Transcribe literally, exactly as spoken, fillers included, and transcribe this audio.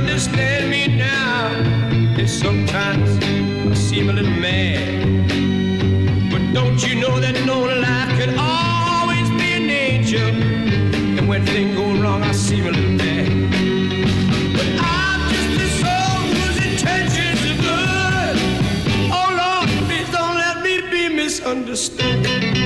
understand me now. And sometimes I seem a little mad. But don't you know that no life can always be an angel? And when things go wrong, I seem a little mad. But I'm just a soul whose intentions are good. Oh Lord, please don't let me be misunderstood.